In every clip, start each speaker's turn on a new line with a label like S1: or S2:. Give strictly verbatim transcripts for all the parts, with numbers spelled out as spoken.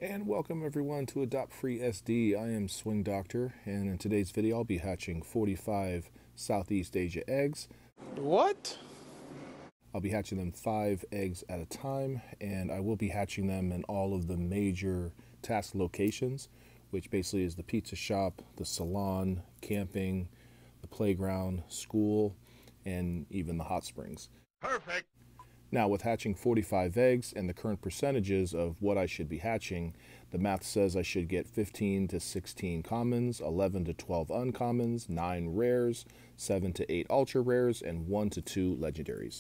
S1: And welcome everyone to Adopt Free S D. I am Swing Doctor, and in today's video I'll be hatching forty-five Southeast Asia eggs.
S2: What?
S1: I'll be hatching them five eggs at a time, and I will be hatching them in all of the major task locations, which basically is the pizza shop, the salon, camping, the playground, school, and even the hot springs.
S2: Perfect.
S1: Now, with hatching forty-five eggs and the current percentages of what I should be hatching, the math says I should get fifteen to sixteen commons, eleven to twelve uncommons, nine rares, seven to eight ultra rares, and one to two legendaries.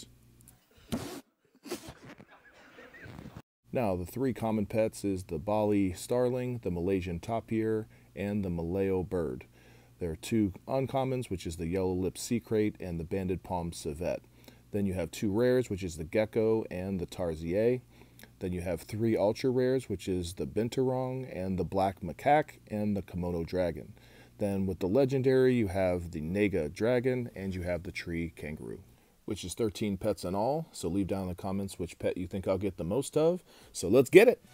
S1: Now, the three common pets is the Bali starling, the Malaysian tapir, and the Malayo bird. There are two uncommons, which is the yellow-lipped sea crate and the banded palm civet. Then you have two rares, which is the gecko and the tarsier. Then you have three ultra rares, which is the binturong and the black macaque and the Komodo dragon. Then with the legendary, you have the Naga dragon and you have the tree kangaroo, which is thirteen pets in all. So leave down in the comments which pet you think I'll get the most of. So let's get it.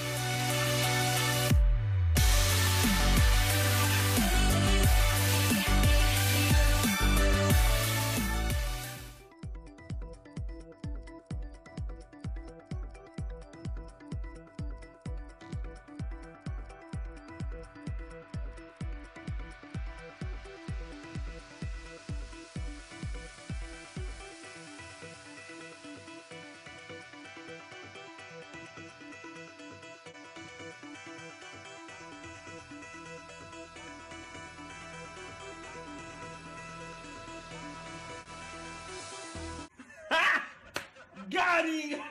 S2: Got him!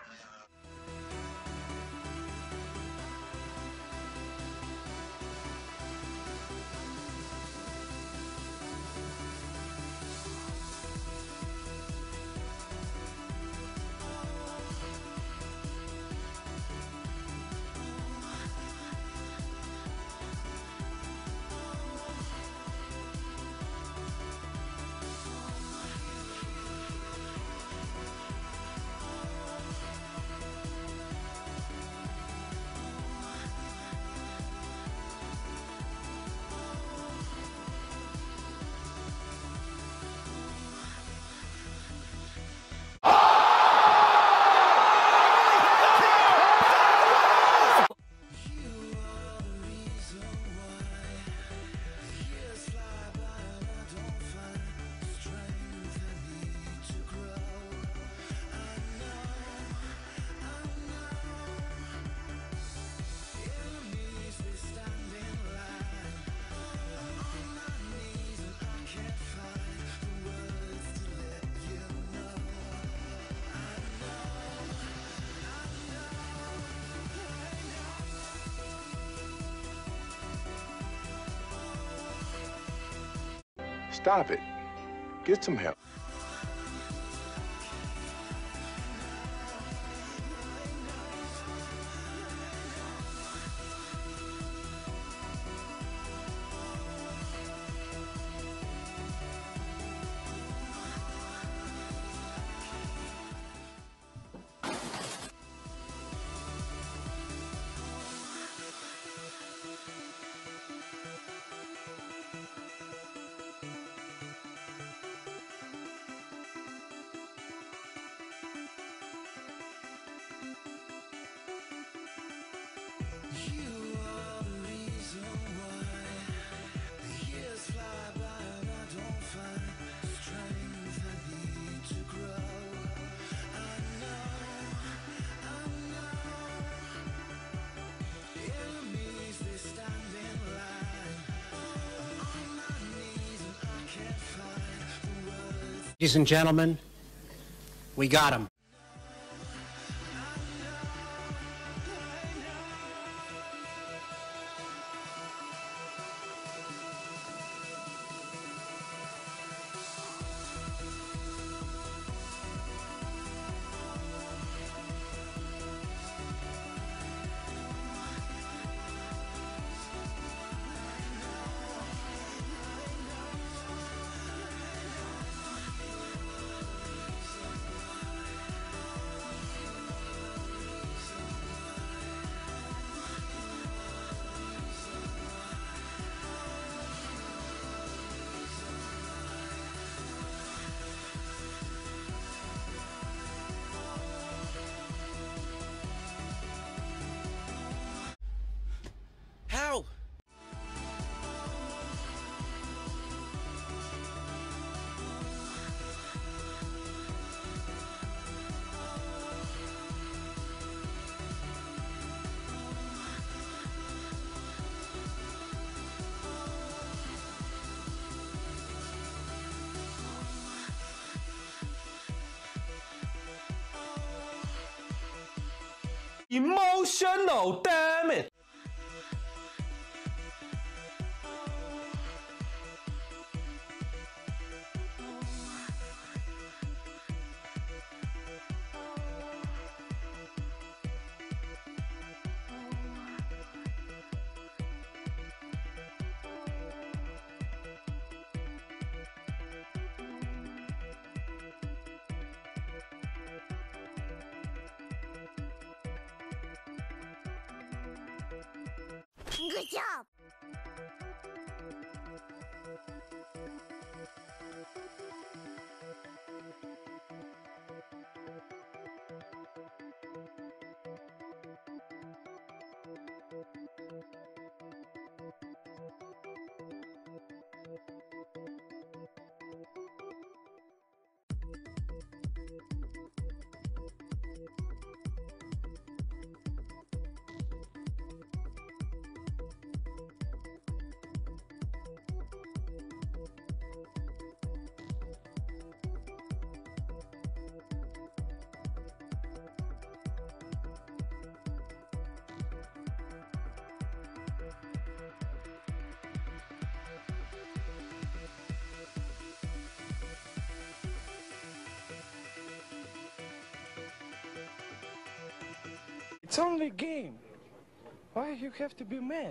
S3: Stop it. Get some help.
S4: Ladies and gentlemen, we got him.
S2: Emotional, damn it!
S5: Good job!
S6: It's only a game. Why you have to be mad?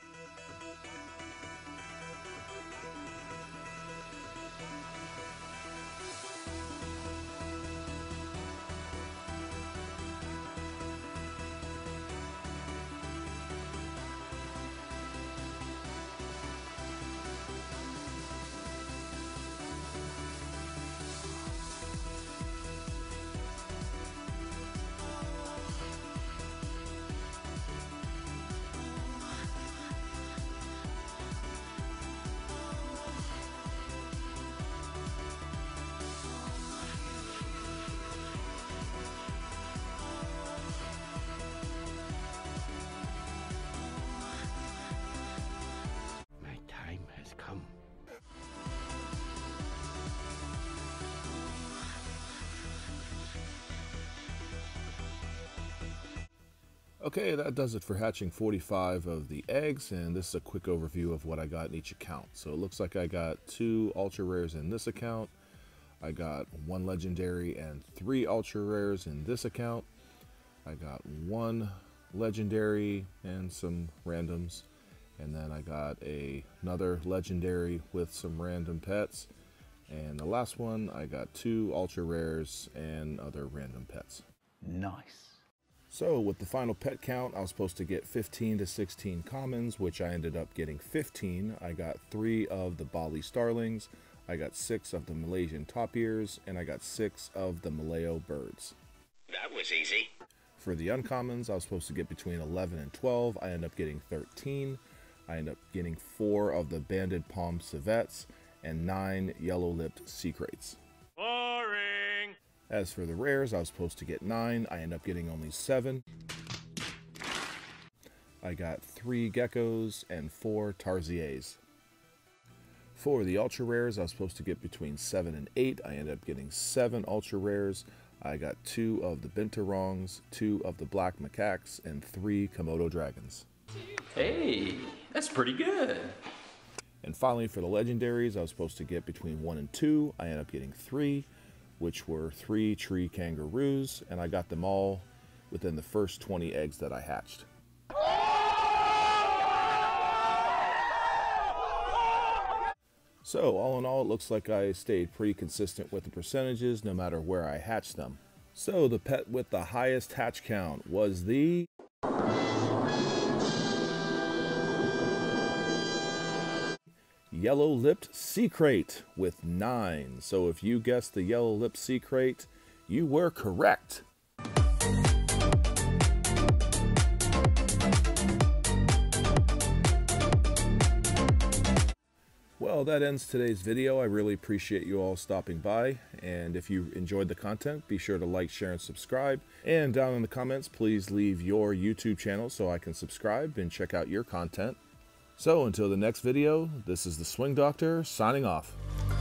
S4: Come.
S1: Okay, that does it for hatching forty-five of the eggs, and this is a quick overview of what I got in each account. So it looks like I got two ultra rares in this account. I got one legendary and three ultra rares in this account. I got one legendary and some randoms. And then I got a, another legendary with some random pets. And the last one, I got two ultra rares and other random pets.
S2: Nice.
S1: So with the final pet count, I was supposed to get fifteen to sixteen commons, which I ended up getting fifteen. I got three of the Bali starlings, I got six of the Malaysian top ears, and I got six of the Malayo birds.
S7: That was easy.
S1: For the uncommons, I was supposed to get between eleven and twelve. I ended up getting thirteen. I ended up getting four of the banded palm civets and nine yellow-lipped sea crates.
S7: Boring.
S1: As for the rares, I was supposed to get nine. I ended up getting only seven. I got three geckos and four tarsiers. For the ultra rares, I was supposed to get between seven and eight. I ended up getting seven ultra rares. I got two of the binturongs, two of the black macaques, and three Komodo dragons.
S2: Hey, that's pretty good.
S1: And finally, for the legendaries, I was supposed to get between one and two. I ended up getting three, which were three tree kangaroos, and I got them all within the first twenty eggs that I hatched. So all in all, it looks like I stayed pretty consistent with the percentages no matter where I hatched them. So the pet with the highest hatch count was the yellow-lipped sea crate with nine. So if you guessed the yellow-lipped sea crate, you were correct. Well, that ends today's video. I really appreciate you all stopping by, and if you enjoyed the content, be sure to like, share, and subscribe. And down in the comments, please leave your YouTube channel so I can subscribe and check out your content. So until the next video, this is the Swing Doctor signing off.